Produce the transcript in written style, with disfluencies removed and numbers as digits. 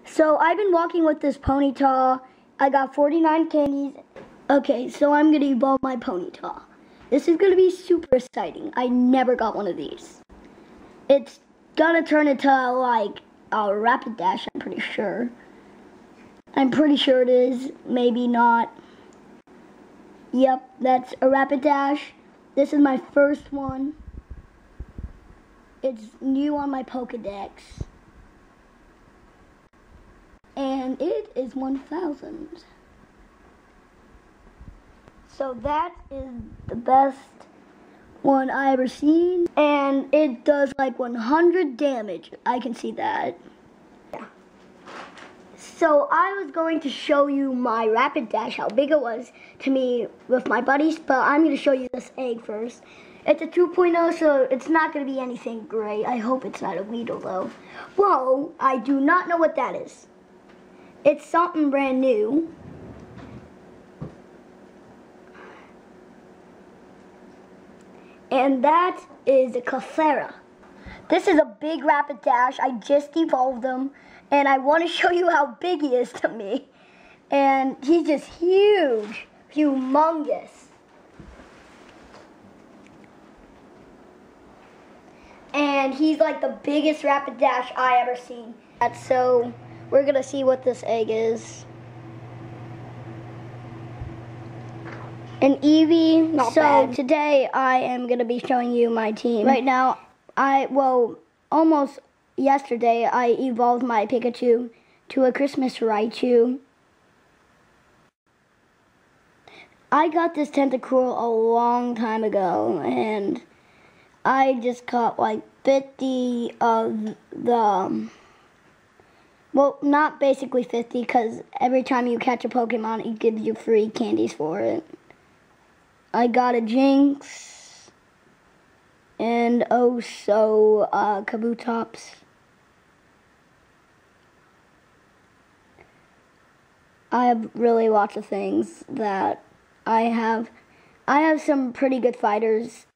So I've been walking with this Ponyta. I got 49 candies. Okay, so I'm gonna evolve my Ponyta. This is gonna be super exciting. I never got one of these. It's gonna turn into like a Rapidash, I'm pretty sure. I'm pretty sure it is, maybe not. Yep, that's a Rapidash. This is my first one. It's new on my Pokedex. And it is 1,000. So that is the best one I ever seen. And it does like 100 damage. I can see that. Yeah. So I was going to show you my Rapidash, how big it was to me with my buddies, but I'm going to show you this egg first. It's a 2.0, so it's not going to be anything great. I hope it's not a Weedle, though. Whoa, I do not know what that is. It's something brand new. And that is a Clefairy. This is a big Rapidash. I just evolved him. And I want to show you how big he is to me. And he's just huge. Humongous. And he's like the biggest Rapidash I ever seen. So we're going to see what this egg is. An Eevee. Not bad. Today I am going to be showing you my team. Right now, almost yesterday I evolved my Pikachu to a Christmas Raichu. I got this Tentacruel a long time ago, and I just caught like 50 of the... Well, not basically 50, because every time you catch a Pokemon, it gives you free candies for it. I got a Jinx, and Kabutops. I have really lots of things that I have some pretty good fighters